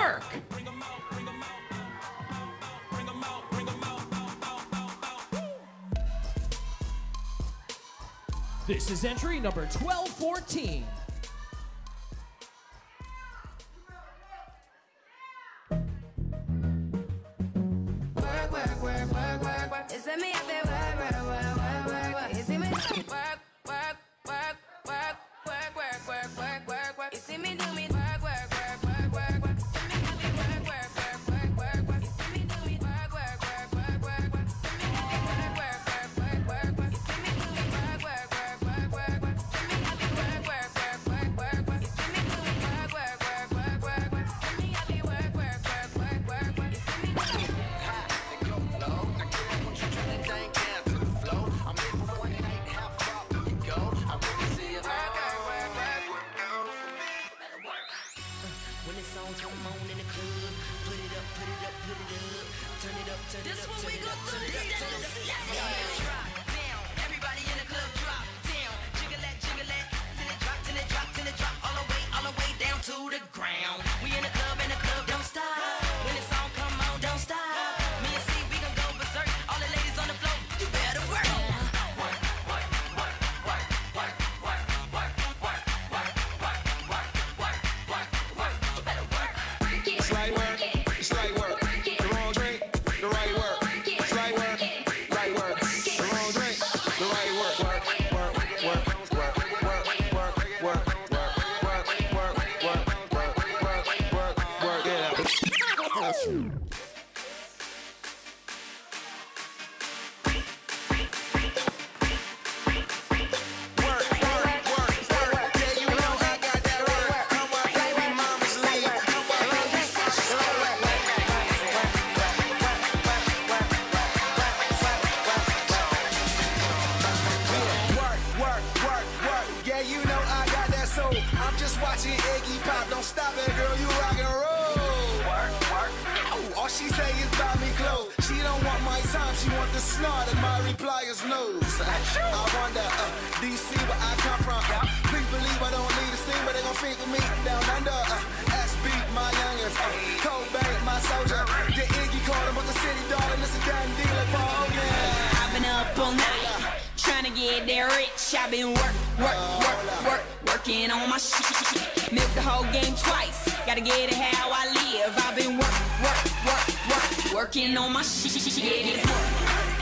work. This is entry number 1214. Work, work, work, work, work, work. It's me up there, work, work, work, work, work, work. You see me work, work, work, work, work, work, work, work, work, work, work. You see me do me work, work, work, work, work, work. You see me do me work, work, work, work, work, work. You see me do me work, work, work, work, work, work. You see me do me work, work, work, work, work, work. You see me do me work, work, work, work, work, work. You see me do me work, work, work, work, work, work. You see me do me work, work, work, work, work, work. You see me I be work, work, work, work, work, work. You see me do me. When the song come on in the club, put it up, put it up, put it up. Turn it up, turn it up, This what turn we it gon' up, do. turn it up, turn it up. Let's drop down. Everybody in the club drop down. Jiggle that, till it drop, till it drop, till it drop. All the way down to the ground. We in the club don't stop. When the song come on, don't stop. Me and C, we gon' go berserk. All the ladies on the floor, you better work. It's like work, it's like work. The wrong drink, the right work. It's like work, right work. The wrong drink, the right work. Work, work, work, work, work, work, work, work, work, work, work, work, work, yeah. I'm just watching Iggy Pop. Don't stop it, girl, you rock and roll. Work, work. Ow, all she say is buy me clothes. She don't want my time, she want the snort and my replier's nose. I wonder, DC, where I come from. Please believe I don't need a scene, but they gon' think with me down under. SB, my youngins. Cobain, my soldier. The Iggy called him, but the city darling, it's a done deal like Paul Hogan. I've been up all night, trying to get that rich. I've been working on my shit. Milk the whole game twice. Gotta get it how I live. I've been working on my shit. Yeah, it's work.